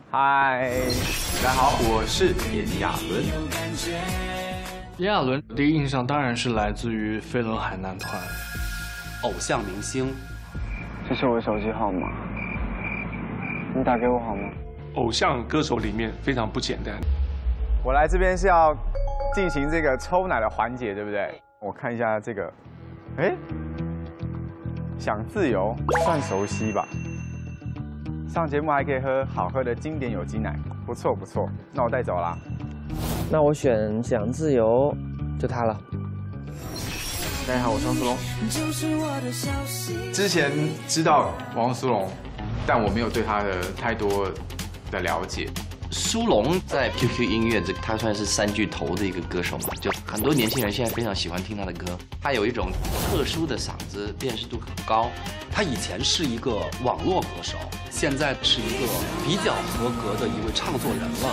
嗨，大家好，我是炎亚纶。 炎亚纶第一印象当然是来自于飞轮海男团， 偶像明星。 这是我的手机号码，你打给我好吗？ 偶像歌手里面非常不简单。 我来这边是要进行这个抽奶的环节，对不对？我看一下这个，哎，想自由算熟悉吧？上节目还可以喝好喝的经典有机奶，不错不错。那我带走啦。 那我选想自由，就它了。大家好，我是汪苏泷。 之前知道汪苏泷，但我没有对他的太多的了解。 苏泷在 QQ 音乐他算是3巨头的一个歌手嘛，就很多年轻人现在非常喜欢听他的歌。他有一种特殊的嗓子，辨识度很高。 他以前是一个网络歌手，现在是一个比较合格的一位唱作人了。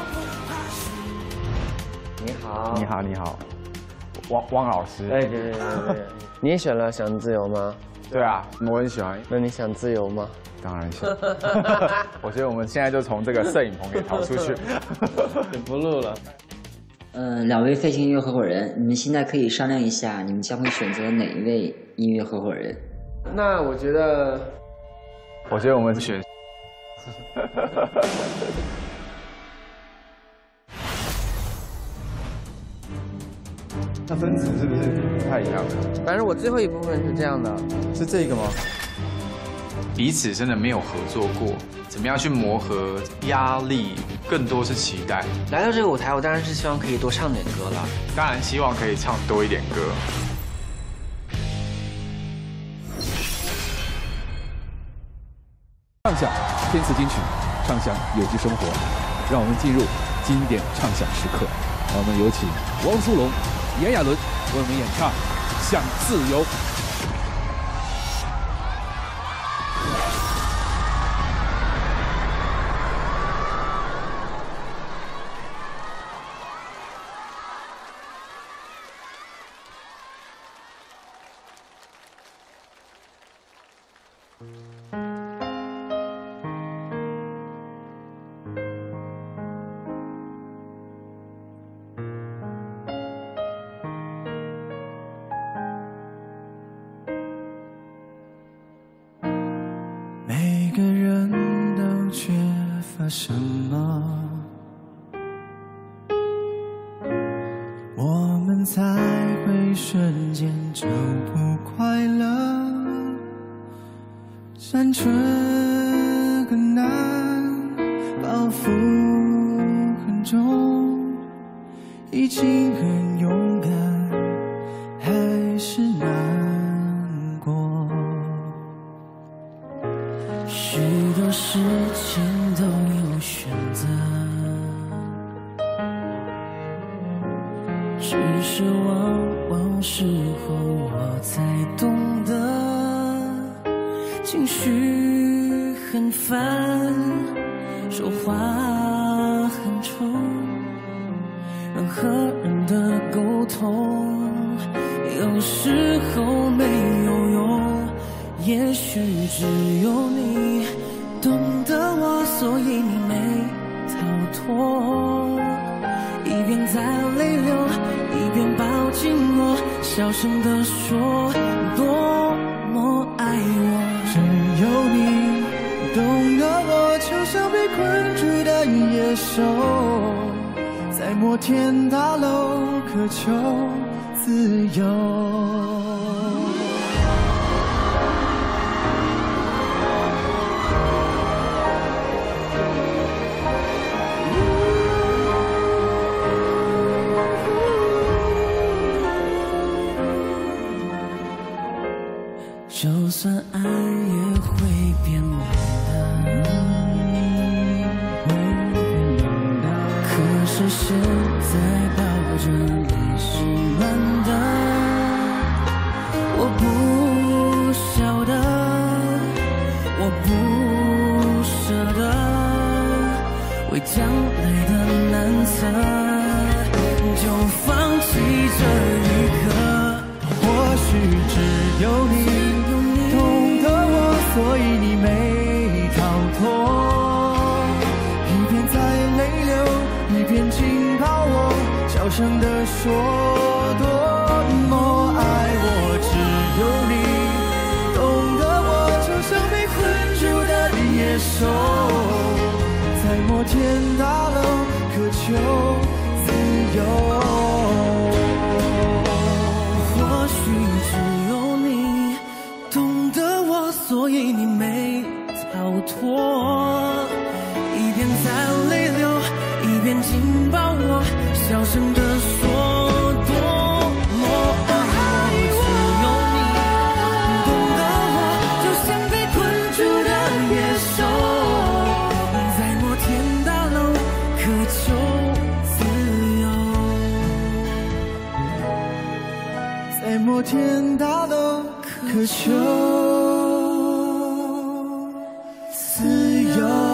你好， 你好，你好，汪老师。 哎，对，你也选了想自由吗？ 对啊，我很喜欢。 那你想自由吗？ 当然想。我觉得我们现在就从这个摄影棚给逃出去。 不录了。 2位飞行音乐合伙人，你们现在可以商量一下，你们将会选择哪一位音乐合伙人？ 那我觉得我们选。那分子是不是不太一样？ 反正我最后一部分是这样的。 是这个吗？彼此真的没有合作过，怎么样去磨合？压力更多是期待。 来到这个舞台，我当然是希望可以多唱点歌了。 当然希望可以唱多一点歌。 畅想天赐金曲，畅想有机生活，让我们进入经典畅想时刻。让我们有请汪苏泷、炎亚纶为我们演唱《想自由》。 每个人都缺乏什么，我们才会瞬间就不快乐。单纯很难，包袱很重，已经很勇敢，还是难过。许多事情都有选择，只是往往事后我才懂得。情绪很烦，说话很冲，人和人的沟通有时候没有用，也许只有你懂得我，所以你没逃脱。一边在泪流，一边抱紧我，小声地说多么爱我。只有你懂得我，就像被困住的野兽，在摩天大楼渴求自由。就算爱也会变冷的，可是现在抱着你是暖的。我不晓得，我不舍得，为将来的难测，就放弃这一刻。或许只有你所以你没逃脱， 声地说多么爱我，只有你懂得我，就像被困住的野兽，在摩天大楼渴求自由。或许只有你懂得我，所以你没逃脱，一边在泪流，一边紧抱我，小声地说多么爱我。只有你懂得我，就像被困住的野兽，在摩天大楼渴求自由，在摩天大楼渴求自由。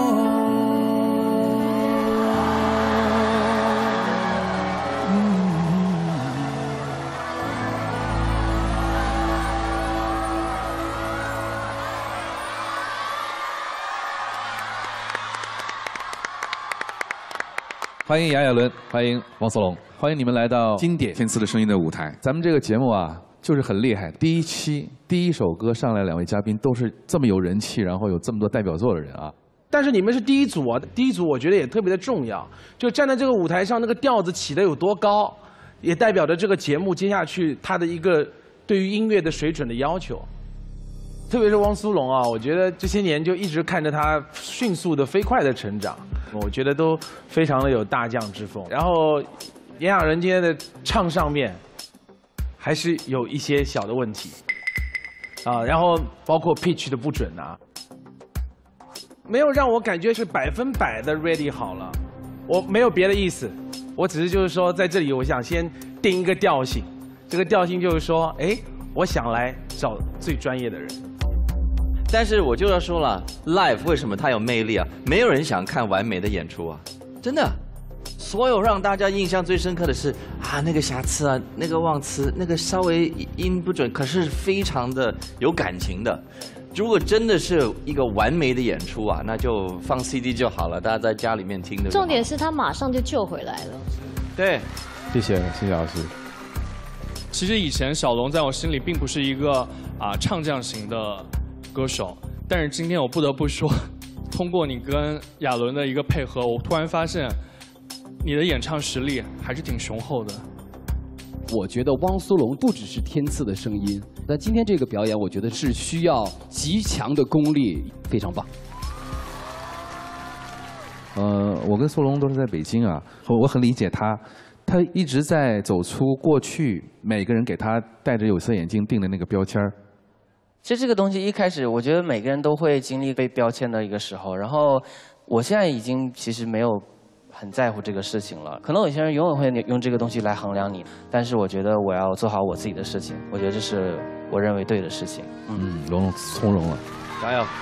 欢迎炎亚纶，欢迎王思龙，欢迎你们来到经典天赐的声音的舞台。 咱们这个节目啊，就是很厉害。第一期第一首歌上来，2位嘉宾都是这么有人气，然后有这么多代表作的人啊。 但是你们是第一组啊，第一组我觉得也特别的重要，就站在这个舞台上，那个调子起得有多高，也代表着这个节目接下去它的一个对于音乐的水准的要求。特别是汪苏泷啊，我觉得这些年就一直看着他迅速的飞快的成长，我觉得都非常的有大将之风。然后炎亚纶今天的唱上面还是有一些小的问题啊，然后包括 pitch 的不准啊，没有让我感觉是100%的 ready 好了。我没有别的意思，我只是就是说在这里我想先定一个调性，这个调性就是说，哎，我想来找最专业的人。 但是我就要说了 ，live 为什么它有魅力啊？没有人想看完美的演出啊，真的。所有让大家印象最深刻的是啊，那个瑕疵啊，那个忘词，那个稍微音不准，可是非常的有感情的。如果真的是一个完美的演出啊，那就放 CD 就好了，大家在家里面听的。 重点是他马上就救回来了。 对， 谢谢老师。 其实以前小龙在我心里并不是一个唱将型的歌手，但是今天我不得不说，通过你跟亚纶的一个配合，我突然发现你的演唱实力还是挺雄厚的。 我觉得汪苏泷不只是天赐的声音，但今天这个表演，我觉得是需要极强的功力，非常棒。 我跟苏龙都是在北京啊，我很理解他一直在走出过去每个人给他戴着有色眼镜定的那个标签儿。 其实这个东西一开始，我觉得每个人都会经历被标签的一个时候。然后我现在已经其实没有很在乎这个事情了。可能有些人永远会用这个东西来衡量你，但是我觉得我要做好我自己的事情。我觉得这是我认为对的事情。 龙从容了， 加油！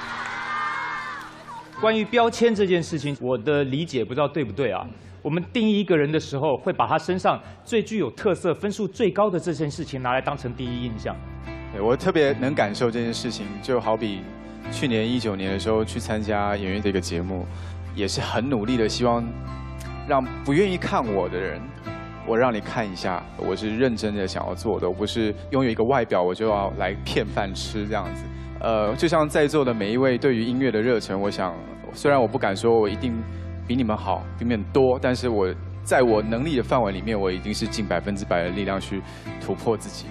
关于标签这件事情，我的理解不知道对不对啊？我们定义一个人的时候，会把他身上最具有特色、分数最高的这件事情拿来当成第一印象。 对，我特别能感受这件事情，就好比去年19年的时候去参加演员这个节目，也是很努力的，希望让不愿意看我的人，我让你看一下，我是认真的想要做的，我不是拥有一个外表我就要来骗饭吃这样子。就像在座的每一位对于音乐的热忱，我想虽然我不敢说我一定比你们好，比你们多，但是我在我能力的范围里面，我已经是尽100%的力量去突破自己的。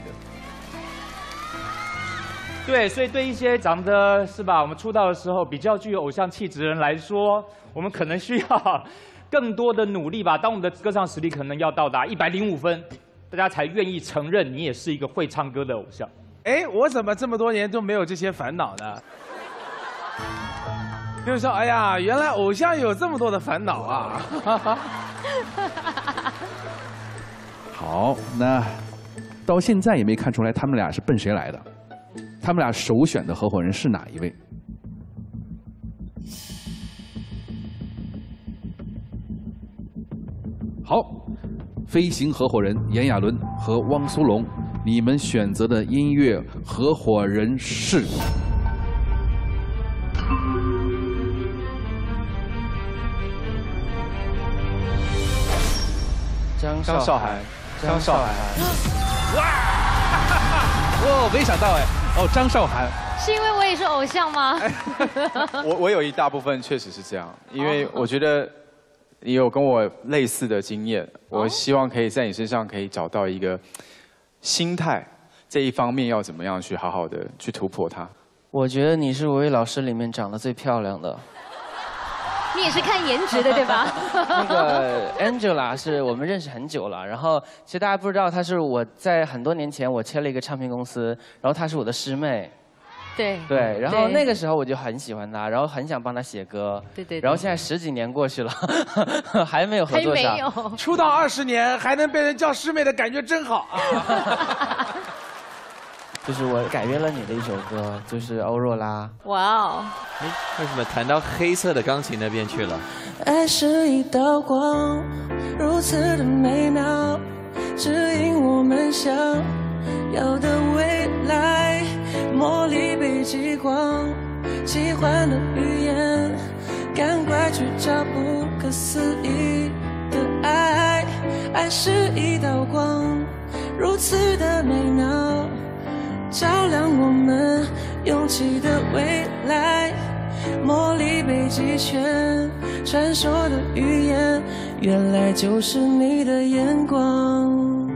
对，所以对一些长得是吧，我们出道的时候比较具有偶像气质的人来说，我们可能需要更多的努力吧。当我们的歌唱实力可能要到达105分，大家才愿意承认你也是一个会唱歌的偶像。 哎，我怎么这么多年都没有这些烦恼呢？就是说，哎呀，原来偶像有这么多的烦恼啊！ 好，那到现在也没看出来他们俩是奔谁来的。他们俩首选的合伙人是哪一位？好，飞行合伙人炎亚纶和汪苏泷，你们选择的音乐合伙人是？ 张韶涵。 哇！哦，没想到哎，哦，张韶涵。 是因为我也是偶像吗？ 我有一大部分确实是这样，因为我觉得你有跟我类似的经验，我希望可以在你身上可以找到一个心态这一方面要怎么样去好好的去突破它。 我觉得你是5位老师里面长得最漂亮的。 你也是看颜值的对吧？ 那个 Angela 是我们认识很久了，然后其实大家不知道，她是我在很多年前我签了一个唱片公司，然后她是我的师妹。对，然后那个时候我就很喜欢她，然后很想帮她写歌。对。然后现在10几年过去了，还没有合作上。 还没有。 出道20年还能被人叫师妹的感觉真好啊！ 就是我改编了你的一首歌，就是欧若拉。 哇哦！ 哎，为什么弹到黑色的钢琴那边去了？ 爱是一道光，如此的美妙，指引我们想要的未来。魔力被激光，奇幻的语言，赶快去找不可思议的爱。爱是一道光，如此的美妙，照亮我们勇气的未来。魔力被击拳，传说的语言，原来就是你的眼光。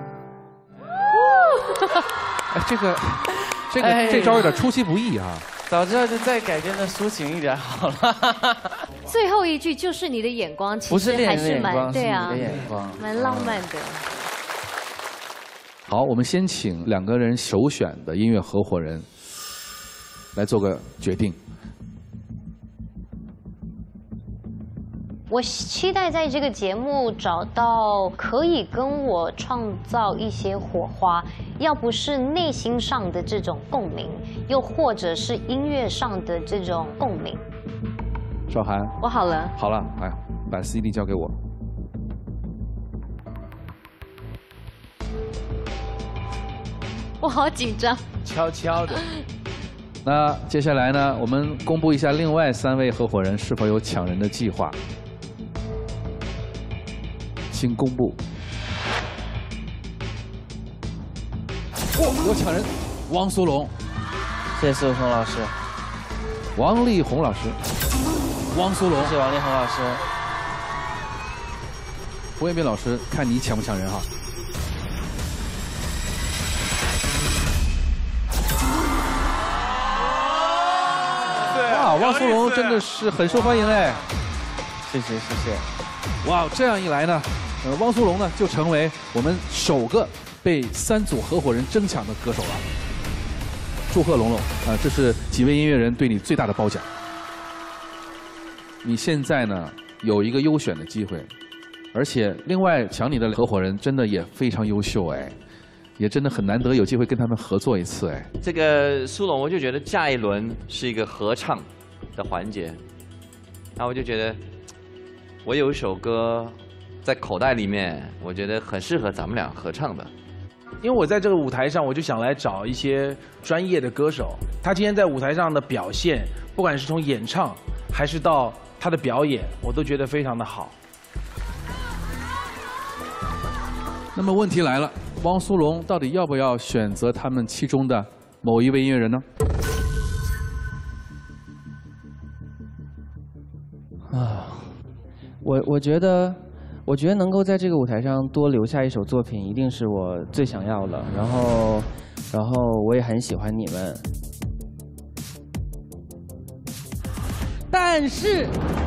哎，这招有点出其不意啊！ 早知道就再改编的抒情一点好了。 最后一句就是你的眼光，其实还是蛮对啊，蛮浪漫的。 好，我们先请2个人首选的音乐合伙人来做个决定。 我期待在这个节目找到可以跟我创造一些火花，要不是内心上的这种共鸣，又或者是音乐上的这种共鸣。 韶涵， 我好了。 好了，哎，把 CD 交给我。 我好紧张。 悄悄的。 那接下来呢，我们公布一下另外3位合伙人是否有抢人的计划。请公布。有抢人，汪苏泷。 谢谢苏有朋老师。 王力宏老师。汪苏泷。 谢谢王力宏老师。 胡彦斌老师，看你抢不抢人哈。哇，汪苏泷真的是很受欢迎哎。 谢谢。 哇，这样一来呢，汪苏泷呢就成为我们首个被3组合伙人争抢的歌手了。祝贺龙龙啊，这是几位音乐人对你最大的褒奖。你现在呢有一个优选的机会，而且另外抢你的合伙人真的也非常优秀哎，也真的很难得有机会跟他们合作一次哎。 这个苏泷，我就觉得下一轮是一个合唱的环节，然后我就觉得我有一首歌在口袋里面，我觉得很适合咱们俩合唱的。 因为我在这个舞台上，我就想来找一些专业的歌手，他今天在舞台上的表现，不管是从演唱还是到他的表演，我都觉得非常的好。 那么问题来了，汪苏泷到底要不要选择他们其中的某一位音乐人呢？ 啊，我觉得能够在这个舞台上多留下一首作品，一定是我最想要的。然后我也很喜欢你们，但是，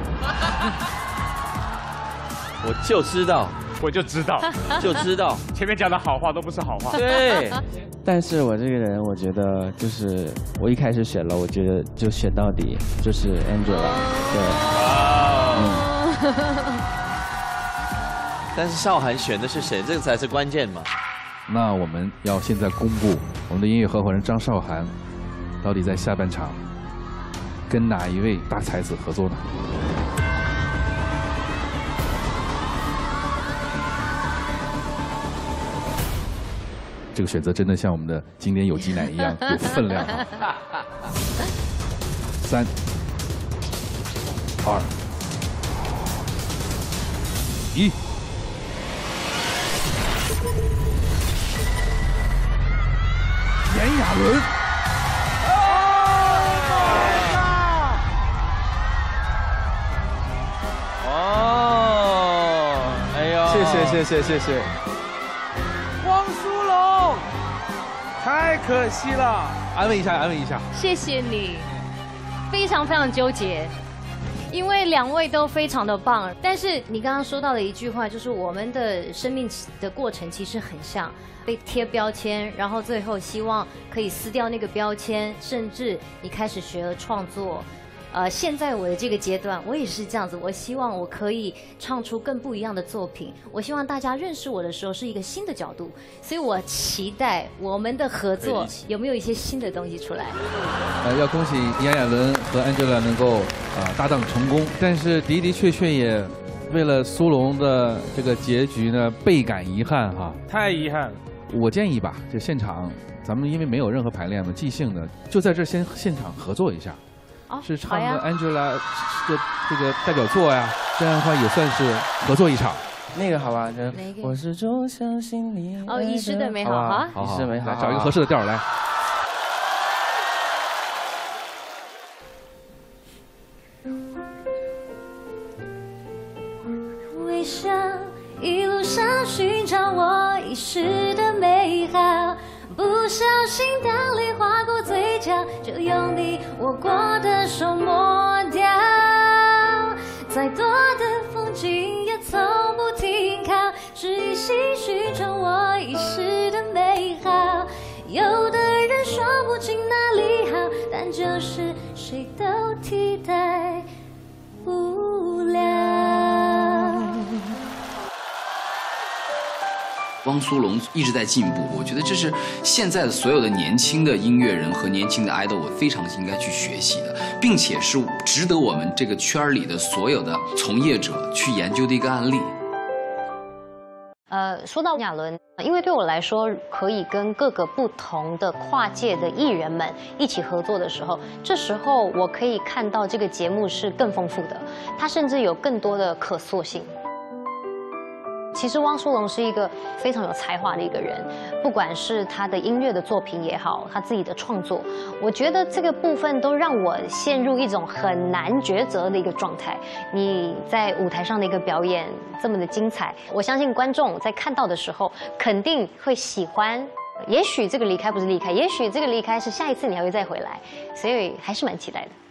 我就知道， 就知道，前面讲的好话都不是好话。 对。 但是我这个人，我觉得就是我一开始选了，我觉得就选到底，就是 Angela。对。 但是韶涵选的是谁？这个才是关键嘛。 那我们要现在公布我们的音乐合伙人张韶涵，到底在下半场跟哪一位大才子合作呢？这个选择真的像我们的经典有机奶一样有分量啊！3、2、1。 伦。 哦，哎呀， 谢谢。 汪苏泷，太可惜了， 安慰一下。 谢谢你，非常纠结，因为2位都非常的棒。但是你刚刚说到的一句话，就是我们的生命的过程其实很像被贴标签，然后最后希望可以撕掉那个标签，甚至你开始学了创作。现在我的这个阶段，我也是这样子。我希望我可以唱出更不一样的作品。我希望大家认识我的时候是一个新的角度，所以我期待我们的合作有没有一些新的东西出来。 要恭喜炎亚纶和 Angela 能够搭档成功，但是的确也为了苏泷的这个结局呢倍感遗憾哈。 太遗憾了。 我建议吧，就现场咱们因为没有任何排练嘛，即兴的，就在这先现场合作一下。是唱个 Angela 的这个代表作呀，这样的话也算是合作一场。 那个好吧，我始终相信你。 哦，遗失的美好啊， 遗失的美好， 来找一个合适的调来。 微笑，一路上寻找我遗失的美好。不小心，当泪划过嘴角，就用你握过的手抹掉。再多的风景也从不停靠，只一心寻找我遗失的美好。有的人说不清哪里好，但就是谁都替代不了。 汪苏泷一直在进步，我觉得这是现在的所有的年轻的音乐人和年轻的 idol， 我非常应该去学习的，并且是值得我们这个圈里的所有的从业者去研究的一个案例。 说到亚纶，因为对我来说，可以跟各个不同的跨界的艺人们一起合作的时候，这时候我可以看到这个节目是更丰富的，它甚至有更多的可塑性。其实汪苏泷是一个非常有才华的一个人，不管是他的音乐的作品也好，他自己的创作，我觉得这个部分都让我陷入一种很难抉择的一个状态。你在舞台上的一个表演这么的精彩，我相信观众在看到的时候肯定会喜欢。也许这个离开不是离开，也许这个离开是下一次你还会再回来，所以还是蛮期待的。